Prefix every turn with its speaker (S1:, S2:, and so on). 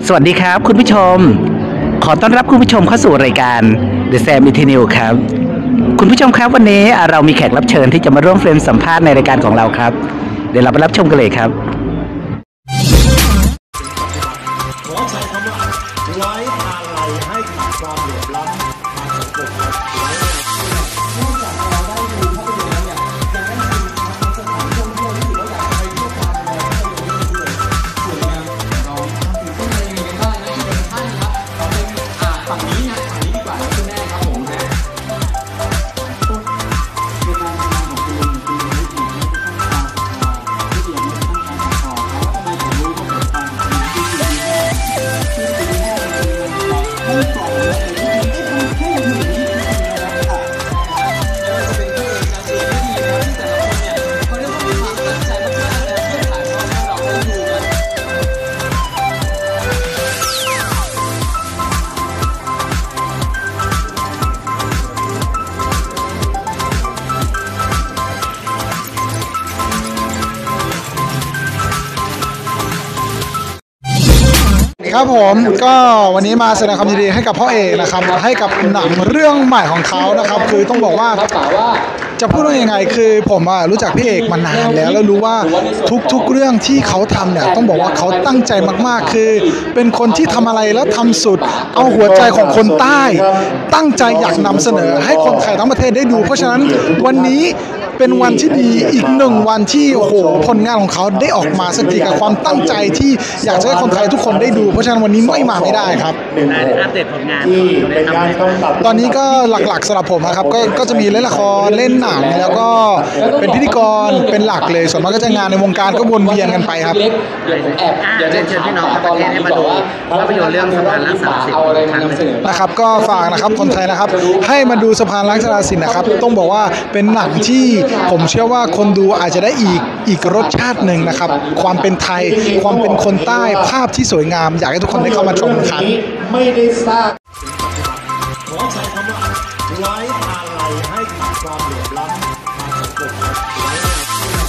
S1: สวัสดีครับคุณผู้ชมขอต้อนรับคุณผู้ชมเข้าสู่รายการ The Sam Interview ครับคุณผู้ชมครับวันนี้เรามีแขกรับเชิญที่จะมาร่วมเฟรมสัมภาษณ์ในรายการของเราครับเดี๋ยวเราไปรับชมกันเลยครับ
S2: ขอใช้คำว่าไว้อะไรให้กับความเหลื่อมล้ำทางสังคมครับนอกจากเราได้ดูภาพยนตร์แล้วเนี่ยยังได้ดูสถานท่องเที่ยวที่ถือว่าอยากไปเที่ยวตามรอยภาพยนตร์นี้ด้วยสวยงามเราถึงต้นอะไรยังไงกันบ้างนะที่เป็นท่านครับเราเป็นฝั่งนี้นะฝั่งนี้ดีกว่านะคุณแม่ครับผมนะในการทำงานของคุณวิถีที่ต้องการศรัทธาที่เดียวไม่ต้องการศรัทธาเพราะทำไมผมรู้ว่าผมฟังที่สิ่งที่แม่ที่สิ่งที่แม่ไม่ปล่อยเลยที่ทำแค่อยู่นี้นะครับจะเป็นเพลงการเสียงที่ดีนะครับที่แต่ละคนเนี่ยเขาเรียกว่ามีความตั้งใจมากๆนะเพื่อถ่ายทอดให้เราได้ดูกัน
S3: ครับผมก็วันนี้มาแสดงความยินดีให้กับพ่อเอกนะครับให้กับหนังเรื่องใหม่ของเขานะครับคือต้องบอกว่าจะพูดว่ายังไงคือผมรู้จักพี่เอกมานานแล้วรู้ว่าทุกเรื่องที่เขาทำเนี่ยต้องบอกว่าเขาตั้งใจมากๆคือเป็นคนที่ทำอะไรแล้วทำสุดเอาหัวใจของคนใต้ตั้งใจอยากนำเสนอให้คนไทยทั้งประเทศได้ดูเพราะฉะนั้นวันนี้เป็นวันที่ดีอีกหนึ่งวันที่โอ้โหผลงานของเขาได้ออกมาสักทีกับความตั้งใจที่อยากจะให้คนไทยทุกคนได้ดูเพราะฉะนั้นวันนี้ไม่มาไม่ได้ครับ
S1: อัปเดตผลงาน
S3: ตอนนี้ก็หลักๆสำหรับผมนะครับก็จะมีเล่นละครเล่นหนังแล้วก็เป็นพิธีกรเป็นหลักเลยส่วนมากก็จะงานในวงการก็วนเวียนกันไปครับ
S1: เดี๋ยวเชิญพี่น้องประเทศให้มาดูภาพยนตร์เรื่องสะพานรักษาสิทธิ์
S3: นะครับก็ฝากนะครับคนไทยนะครับให้มาดูสะพานรักษาสิทธิ์นะครับต้องบอกว่าเป็นหนังที่ผมเชื่อว่าคนดูอาจจะได้อีกรสชาติหนึ่งนะครับความเป็นไทยความเป็นคนใต้ภาพที่สวยงามอยากให้ทุกคนได้เข้ามาชมครับ
S2: ไม่ได้ทราบขอใช้คำว่าไว้อะไรให้กับความเหลื่อมล้ำทางสังคมครับ